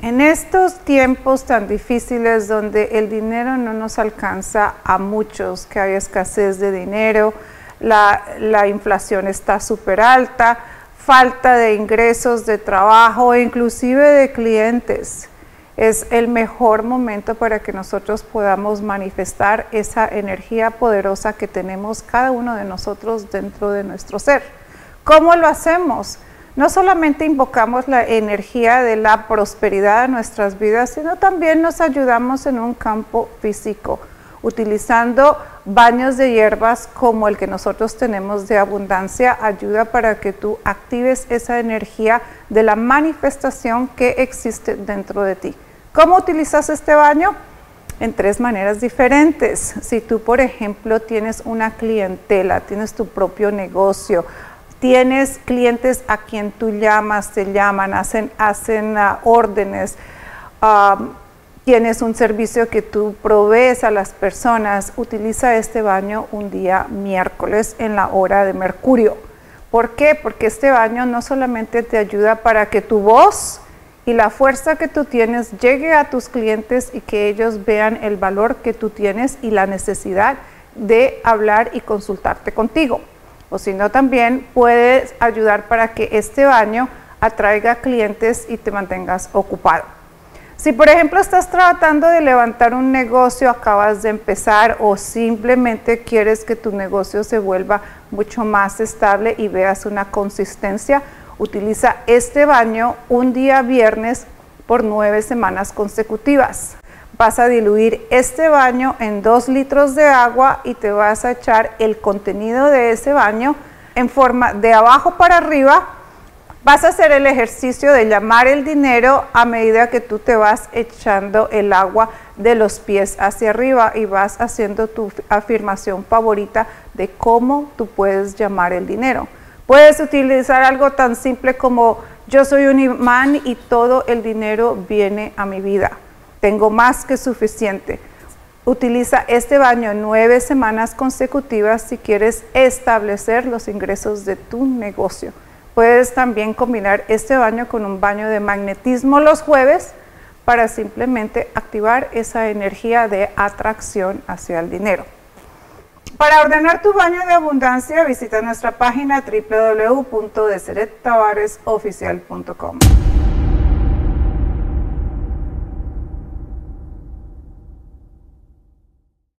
En estos tiempos tan difíciles donde el dinero no nos alcanza a muchos, que hay escasez de dinero, la inflación está súper alta, falta de ingresos de trabajo e inclusive de clientes, es el mejor momento para que nosotros podamos manifestar esa energía poderosa que tenemos cada uno de nosotros dentro de nuestro ser. ¿Cómo lo hacemos? No solamente invocamos la energía de la prosperidad en nuestras vidas, sino también nos ayudamos en un campo físico, utilizando baños de hierbas como el que nosotros tenemos de abundancia, ayuda para que tú actives esa energía de la manifestación que existe dentro de ti. ¿Cómo utilizas este baño? En 3 maneras diferentes. Si tú, por ejemplo, tienes una clientela, tienes tu propio negocio, tienes clientes a quien tú llamas, te llaman, hacen órdenes, tienes un servicio que tú provees a las personas, utiliza este baño un día miércoles en la hora de Mercurio. ¿Por qué? Porque este baño no solamente te ayuda para que tu voz y la fuerza que tú tienes llegue a tus clientes y que ellos vean el valor que tú tienes y la necesidad de hablar y consultarte contigo. O si no, también puedes ayudar para que este baño atraiga clientes y te mantengas ocupado. Si por ejemplo estás tratando de levantar un negocio, acabas de empezar o simplemente quieres que tu negocio se vuelva mucho más estable y veas una consistencia, utiliza este baño un día viernes por 9 semanas consecutivas. Vas a diluir este baño en 2 litros de agua y te vas a echar el contenido de ese baño en forma de abajo para arriba. Vas a hacer el ejercicio de llamar el dinero a medida que tú te vas echando el agua de los pies hacia arriba y vas haciendo tu afirmación favorita de cómo tú puedes llamar el dinero. Puedes utilizar algo tan simple como: yo soy un imán y todo el dinero viene a mi vida. Tengo más que suficiente. Utiliza este baño 9 semanas consecutivas si quieres establecer los ingresos de tu negocio. Puedes también combinar este baño con un baño de magnetismo los jueves para simplemente activar esa energía de atracción hacia el dinero. Para ordenar tu baño de abundancia, visita nuestra página www.DeseretTavaresOficial.com.